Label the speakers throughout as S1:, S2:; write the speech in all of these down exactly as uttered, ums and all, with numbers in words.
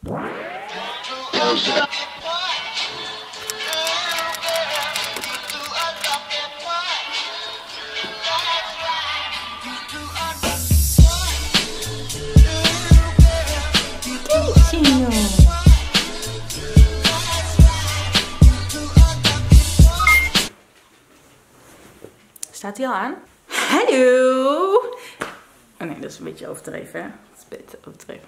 S1: Staat hij al aan? Hallo! Oh nee, dat is een beetje overdreven, hè? Dat is een beetje overdreven.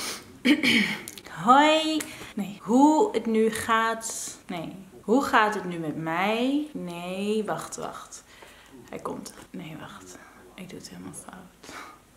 S1: Hoi! Nee, hoe het nu gaat... Nee, hoe gaat het nu met mij? Nee, wacht, wacht. Hij komt. Nee, wacht. Ik doe het helemaal fout.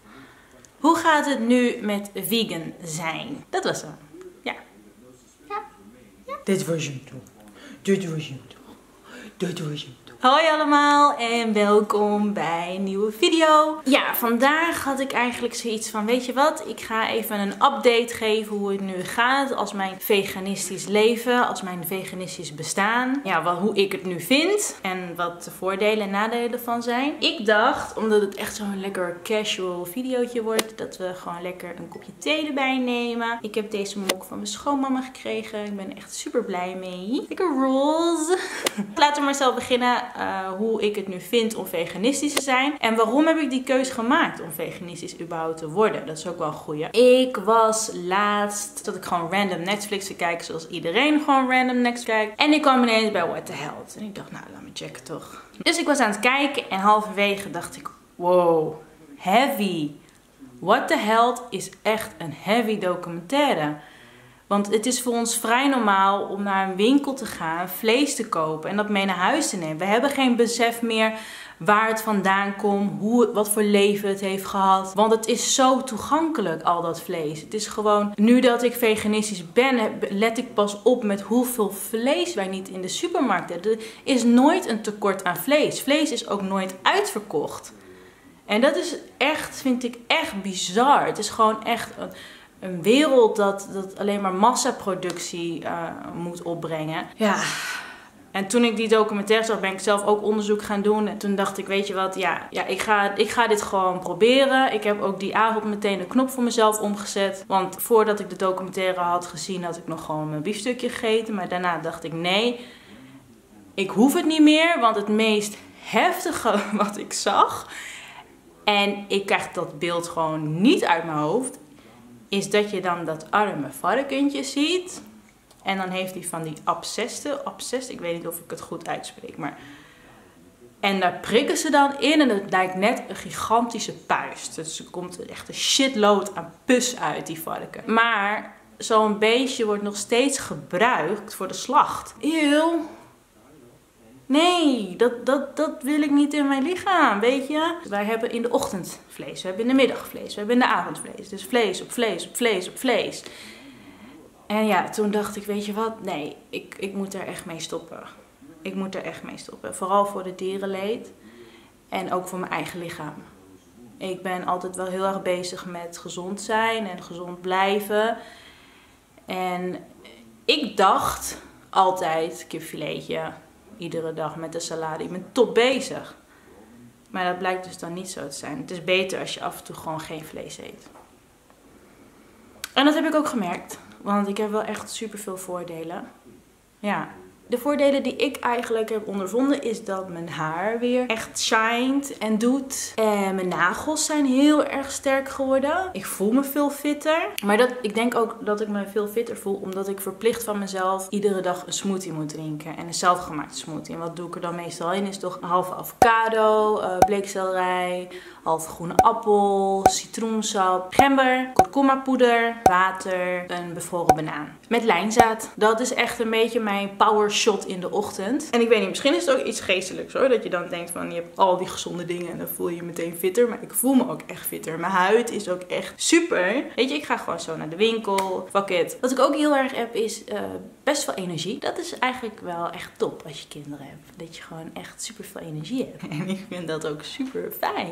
S1: Hoe gaat het nu met vegan zijn? Dat was hem. Ja. Ja. Ja. Dit was hem toch. Dit was hem toch. Dit was hem toch. Hoi allemaal en welkom bij een nieuwe video. Ja, vandaag had ik eigenlijk zoiets van, weet je wat? Ik ga even een update geven hoe het nu gaat als mijn veganistisch leven, als mijn veganistisch bestaan. Ja, wat, hoe ik het nu vind en wat de voordelen en nadelen van zijn. Ik dacht, omdat het echt zo'n lekker casual videootje wordt, dat we gewoon lekker een kopje thee erbij nemen. Ik heb deze mok van mijn schoonmama gekregen. Ik ben er echt super blij mee. Lekker roze. Laten we maar zelf beginnen. Uh, hoe ik het nu vind om veganistisch te zijn. En waarom heb ik die keuze gemaakt om veganistisch überhaupt te worden? Dat is ook wel een goeie. Ik was laatst dat ik gewoon random Netflix te kijken, zoals iedereen gewoon random Netflix kijkt. En ik kwam ineens bij What the Health. En ik dacht, nou laat me checken toch. Dus ik was aan het kijken en halverwege dacht ik, wow, heavy. What the Health is echt een heavy documentaire. Want het is voor ons vrij normaal om naar een winkel te gaan, vlees te kopen en dat mee naar huis te nemen. We hebben geen besef meer waar het vandaan komt, hoe, wat voor leven het heeft gehad. Want het is zo toegankelijk, al dat vlees. Het is gewoon, nu dat ik veganistisch ben, let ik pas op met hoeveel vlees wij niet in de supermarkt hebben. Er is nooit een tekort aan vlees. Vlees is ook nooit uitverkocht. En dat is echt, vind ik echt bizar. Het is gewoon echt een... Een wereld dat, dat alleen maar massaproductie uh, moet opbrengen. Ja. En toen ik die documentaire zag, ben ik zelf ook onderzoek gaan doen. En toen dacht ik, weet je wat, ja, ja ik, ga, ik ga dit gewoon proberen. Ik heb ook die avond meteen de knop voor mezelf omgezet. Want voordat ik de documentaire had gezien, had ik nog gewoon mijn biefstukje gegeten. Maar daarna dacht ik, nee, ik hoef het niet meer. Want het meest heftige wat ik zag, en ik krijg dat beeld gewoon niet uit mijn hoofd, is dat je dan dat arme varkentje ziet. En dan heeft hij van die abscessen. Abscess, ik weet niet of ik het goed uitspreek. Maar... En daar prikken ze dan in. En het lijkt net een gigantische puist. Dus er komt echt een shitload aan pus uit die varken. Maar zo'n beestje wordt nog steeds gebruikt voor de slacht. Eeuw. Nee, dat, dat, dat wil ik niet in mijn lichaam, weet je. Wij hebben in de ochtend vlees, we hebben in de middag vlees, we hebben in de avond vlees. Dus vlees op vlees op vlees op vlees. En ja, toen dacht ik, weet je wat, nee, ik, ik moet er echt mee stoppen. Ik moet er echt mee stoppen. Vooral voor de dierenleed en ook voor mijn eigen lichaam. Ik ben altijd wel heel erg bezig met gezond zijn en gezond blijven. En ik dacht altijd, kipfiletje, iedere dag met de salade. Ik ben top bezig. Maar dat blijkt dus dan niet zo te zijn. Het is beter als je af en toe gewoon geen vlees eet. En dat heb ik ook gemerkt. Want ik heb wel echt super veel voordelen. Ja. De voordelen die ik eigenlijk heb ondervonden is dat mijn haar weer echt shined en doet. En mijn nagels zijn heel erg sterk geworden. Ik voel me veel fitter. Maar dat, ik denk ook dat ik me veel fitter voel omdat ik verplicht van mezelf iedere dag een smoothie moet drinken. En een zelfgemaakte smoothie. En wat doe ik er dan meestal in? Is toch een halve avocado, uh, bleekselderij, halve groene appel, citroensap, gember, kurkuma poeder, water, een bevroren banaan. Met lijnzaad. Dat is echt een beetje mijn power shot in de ochtend. En ik weet niet, misschien is het ook iets geestelijks hoor. Dat je dan denkt van je hebt al die gezonde dingen en dan voel je je meteen fitter. Maar ik voel me ook echt fitter. Mijn huid is ook echt super. Weet je, ik ga gewoon zo naar de winkel. Fuck it. Wat ik ook heel erg heb is uh, best veel energie. Dat is eigenlijk wel echt top als je kinderen hebt. Dat je gewoon echt super veel energie hebt. En ik vind dat ook super fijn.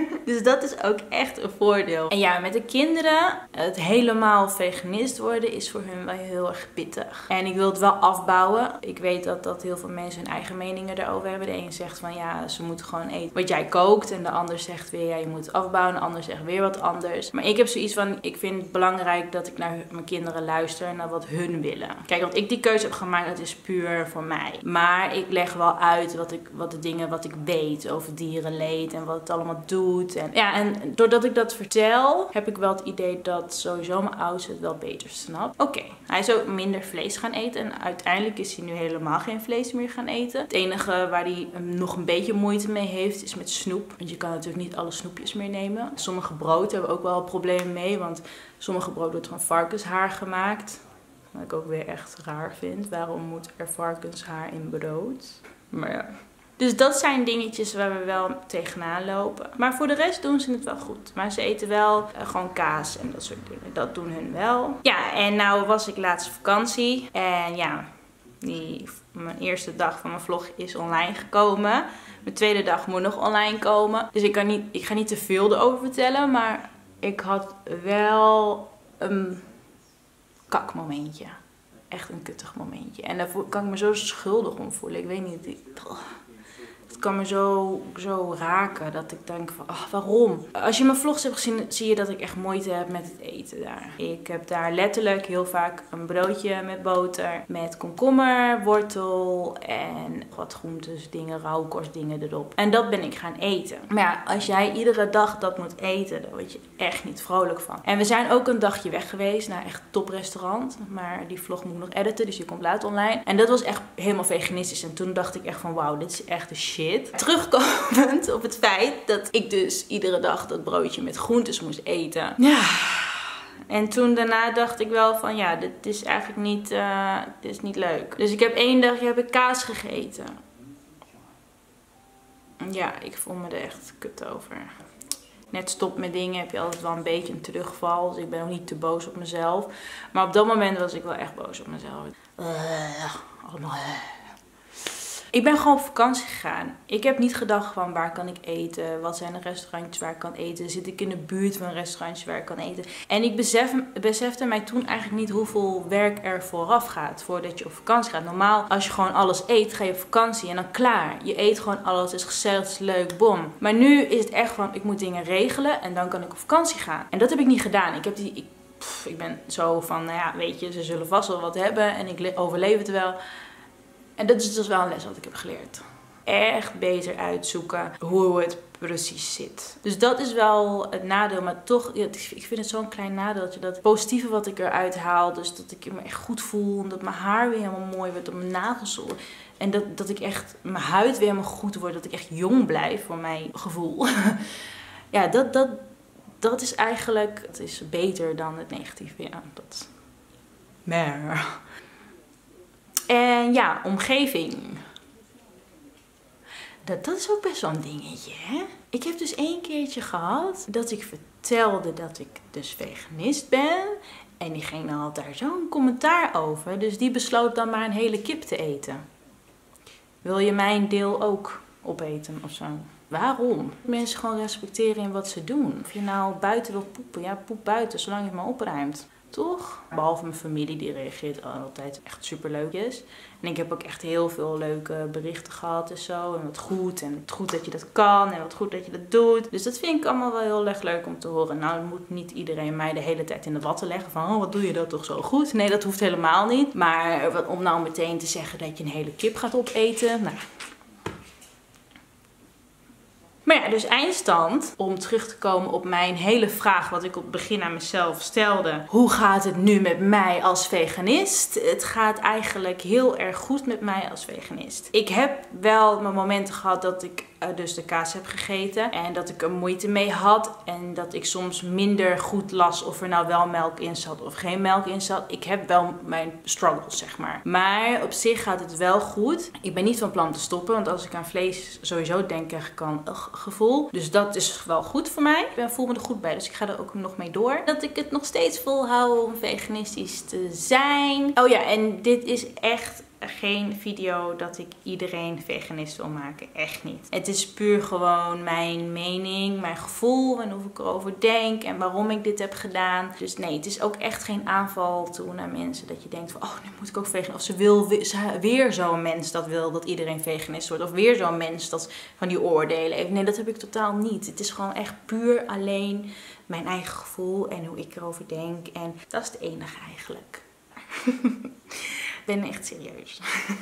S1: Dus dat is ook echt een voordeel. En ja, met de kinderen, het helemaal veganist worden is voor hun wel heel erg pittig. En ik wil het wel afbouwen. Ik weet dat, dat heel veel mensen hun eigen meningen erover hebben. De een zegt van ja, ze moeten gewoon eten wat jij kookt. En de ander zegt weer ja, je moet het afbouwen. De ander zegt weer wat anders. Maar ik heb zoiets van, ik vind het belangrijk dat ik naar mijn kinderen luister. Naar wat hun willen. Kijk, want ik die keuze heb gemaakt, dat is puur voor mij. Maar ik leg wel uit wat, ik, wat de dingen wat ik weet over dierenleed. En wat het allemaal doet. En, ja, en doordat ik dat vertel, heb ik wel het idee dat sowieso mijn oudste het wel beter snapt. Oké, okay, hij is ook minder vlees gaan eten. En uiteindelijk is hij nu helemaal geen vlees meer gaan eten. Het enige waar hij nog een beetje moeite mee heeft, is met snoep. Want je kan natuurlijk niet alle snoepjes meer nemen. Sommige brood hebben ook wel problemen mee. Want sommige brood wordt van varkenshaar gemaakt. Wat ik ook weer echt raar vind. Waarom moet er varkenshaar in brood? Maar ja. Dus dat zijn dingetjes waar we wel tegenaan lopen. Maar voor de rest doen ze het wel goed. Maar ze eten wel uh, gewoon kaas en dat soort dingen. Dat doen hun wel. Ja, en nou was ik laatst vakantie. En ja, die, mijn eerste dag van mijn vlog is online gekomen. Mijn tweede dag moet nog online komen. Dus ik, kan niet, ik ga niet te veel erover vertellen. Maar ik had wel een kakmomentje. Echt een kuttig momentje. En daar kan ik me zo schuldig om voelen. Ik weet niet. Ik, het kan me zo, zo raken dat ik denk van, ach, waarom? Als je mijn vlogs hebt gezien, zie je dat ik echt moeite heb met het eten daar. Ik heb daar letterlijk heel vaak een broodje met boter, met komkommer, wortel en wat groentes, dingen, rauwkorstdingen erop. En dat ben ik gaan eten. Maar ja, als jij iedere dag dat moet eten, dan word je echt niet vrolijk van. En we zijn ook een dagje weg geweest naar echt toprestaurant. Maar die vlog moet ik nog editen, dus die komt later online. En dat was echt helemaal veganistisch. En toen dacht ik echt van, wauw, dit is echt de shit. Terugkomend op het feit dat ik dus iedere dag dat broodje met groentes moest eten. Ja. En toen daarna dacht ik wel van ja, dit is eigenlijk niet, uh, dit is niet leuk. Dus ik heb één dagje heb ik kaas gegeten. Ja, ik voel me er echt kut over. Net stop met dingen heb je altijd wel een beetje een terugval. Dus ik ben ook niet te boos op mezelf. Maar op dat moment was ik wel echt boos op mezelf. Uh, allemaal... Ik ben gewoon op vakantie gegaan. Ik heb niet gedacht van waar kan ik eten? Wat zijn de restaurantjes waar ik kan eten? Zit ik in de buurt van restaurantjes waar ik kan eten? En ik besef, besefte mij toen eigenlijk niet hoeveel werk er vooraf gaat voordat je op vakantie gaat. Normaal als je gewoon alles eet, ga je op vakantie en dan klaar. Je eet gewoon alles, het is gezellig, het is leuk, bom. Maar nu is het echt van ik moet dingen regelen en dan kan ik op vakantie gaan. En dat heb ik niet gedaan. Ik heb die... Ik, pff, ik ben zo van, nou ja, weet je, ze zullen vast wel wat hebben en ik overleef het wel. En dat is dus wel een les wat ik heb geleerd. Echt beter uitzoeken hoe het precies zit. Dus dat is wel het nadeel. Maar toch, ja, ik vind het zo'n klein nadeeltje. Dat positieve wat ik eruit haal. Dus dat ik me echt goed voel. En dat mijn haar weer helemaal mooi wordt. Dat mijn nagels. En dat, dat ik echt, mijn huid weer helemaal goed wordt. Dat ik echt jong blijf voor mijn gevoel. Ja, dat, dat, dat is eigenlijk, het is beter dan het negatieve. Ja, dat. Maar... En ja, omgeving. Dat, dat is ook best wel een dingetje, hè? Ik heb dus één keertje gehad dat ik vertelde dat ik dus veganist ben. En diegene had daar zo'n commentaar over. Dus die besloot dan maar een hele kip te eten. Wil je mijn deel ook opeten of zo? Waarom? Mensen gewoon respecteren in wat ze doen. Of je nou buiten wil poepen, ja, poep buiten, zolang je het maar opruimt. Toch? Behalve mijn familie, die reageert altijd echt super leuk is. En ik heb ook echt heel veel leuke berichten gehad en zo. En wat goed. En wat goed dat je dat kan. En wat goed dat je dat doet. Dus dat vind ik allemaal wel heel erg leuk om te horen. Nou, moet niet iedereen mij de hele tijd in de watten leggen. Van, oh, wat doe je dat toch zo goed? Nee, dat hoeft helemaal niet. Maar om nou meteen te zeggen dat je een hele kip gaat opeten. Nou... Maar ja, dus eindstand, om terug te komen op mijn hele vraag wat ik op het begin aan mezelf stelde. Hoe gaat het nu met mij als veganist? Het gaat eigenlijk heel erg goed met mij als veganist. Ik heb wel mijn momenten gehad dat ik uh, dus de kaas heb gegeten. En dat ik er moeite mee had. En dat ik soms minder goed las of er nou wel melk in zat of geen melk in zat. Ik heb wel mijn struggles, zeg maar. Maar op zich gaat het wel goed. Ik ben niet van plan te stoppen. Want als ik aan vlees sowieso denk, krijg ik dan een gevoel. Dus dat is wel goed voor mij. Ik voel me er goed bij. Dus ik ga er ook nog mee door. Dat ik het nog steeds volhoud om veganistisch te zijn. Oh ja, en dit is echt geen video dat ik iedereen veganist wil maken. Echt niet. Het is puur gewoon mijn mening, mijn gevoel en hoe ik erover denk en waarom ik dit heb gedaan. Dus nee, het is ook echt geen aanval toe naar mensen dat je denkt van, oh, nu moet ik ook vegan. Of ze wil weer zo'n mens dat wil dat iedereen veganist wordt. Of weer zo'n mens dat van die oordelen heeft. Nee, dat heb ik totaal niet. Het is gewoon echt puur alleen mijn eigen gevoel en hoe ik erover denk. En dat is het enige eigenlijk. Ik ben echt serieus.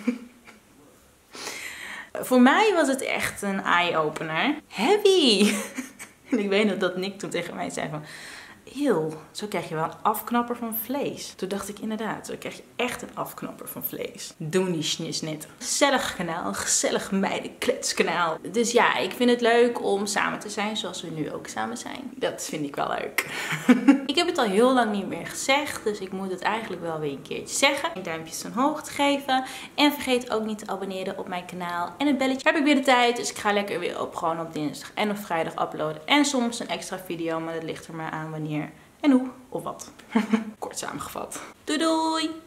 S1: Voor mij was het echt een eye-opener. Heavy! En ik weet nog dat Nick toen tegen mij zei van, eeuw, zo krijg je wel een afknapper van vlees. Toen dacht ik inderdaad, zo krijg je echt een afknapper van vlees. Doe niet net. Gezellig kanaal, gezellig meidenkletskanaal. Dus ja, ik vind het leuk om samen te zijn zoals we nu ook samen zijn. Dat vind ik wel leuk. Ik heb het al heel lang niet meer gezegd, dus ik moet het eigenlijk wel weer een keertje zeggen. Duimpjes omhoog te geven. En vergeet ook niet te abonneren op mijn kanaal. En het belletje heb ik weer de tijd, dus ik ga lekker weer op gewoon op dinsdag en op vrijdag uploaden. En soms een extra video, maar dat ligt er maar aan wanneer en hoe of wat. Kort samengevat. Doei doei!